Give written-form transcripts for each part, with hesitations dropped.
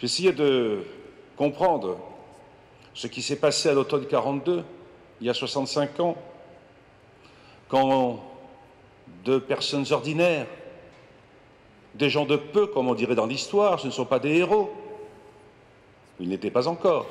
J'essayais de comprendre ce qui s'est passé à l'automne 42, il y a 65 ans, quand de personnes ordinaires, des gens de peu, comme on dirait dans l'histoire, ce ne sont pas des héros, ils n'étaient pas encore,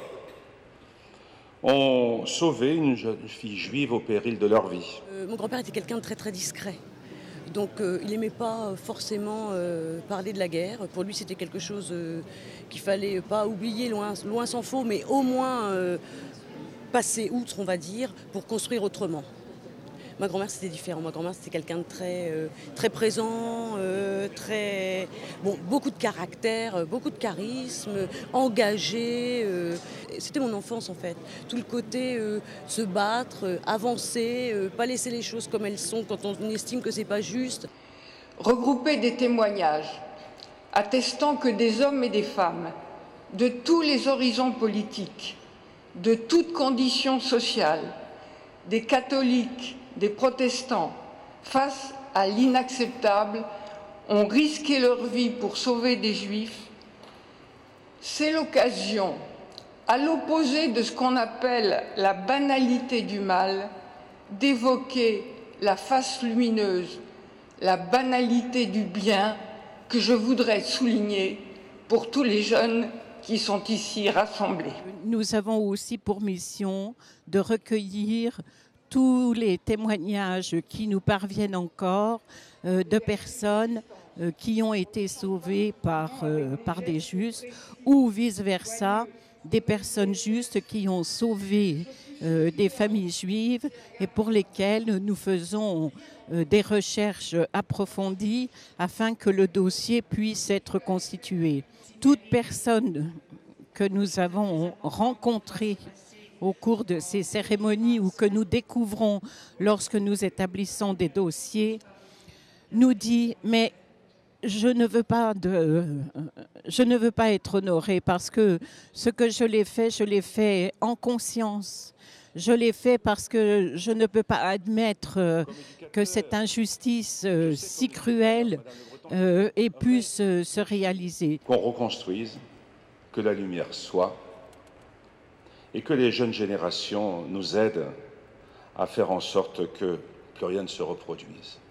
ont sauvé une jeune fille juive au péril de leur vie. Mon grand-père était quelqu'un de très très discret. Donc il n'aimait pas forcément parler de la guerre. Pour lui, c'était quelque chose qu'il fallait pas oublier, loin s'en faut, mais au moins passer outre, on va dire, pour construire autrement. Ma grand-mère, c'était différent. Ma grand-mère, c'était quelqu'un de très présent, beaucoup de caractère, beaucoup de charisme, engagé. C'était mon enfance, en fait. Tout le côté se battre, avancer, pas laisser les choses comme elles sont quand on estime que c'est pas juste. Regrouper des témoignages attestant que des hommes et des femmes de tous les horizons politiques, de toutes conditions sociales, des catholiques, des protestants, face à l'inacceptable, ont risqué leur vie pour sauver des juifs, c'est l'occasion, à l'opposé de ce qu'on appelle la banalité du mal, d'évoquer la face lumineuse, la banalité du bien que je voudrais souligner pour tous les jeunes qui sont ici rassemblés. Nous avons aussi pour mission de recueillir tous les témoignages qui nous parviennent encore de personnes qui ont été sauvées par des justes ou vice-versa, des personnes justes qui ont sauvé des familles juives et pour lesquelles nous faisons des recherches approfondies afin que le dossier puisse être constitué. Toute personne que nous avons rencontrée au cours de ces cérémonies ou que nous découvrons lorsque nous établissons des dossiers, nous dit « mais je ne veux pas être honorée parce que ce que je l'ai fait en conscience. Je l'ai fait parce que je ne peux pas admettre que cette injustice si cruelle ait pu se réaliser. » Qu'on reconstruise, que la lumière soit, et que les jeunes générations nous aident à faire en sorte que plus rien ne se reproduise.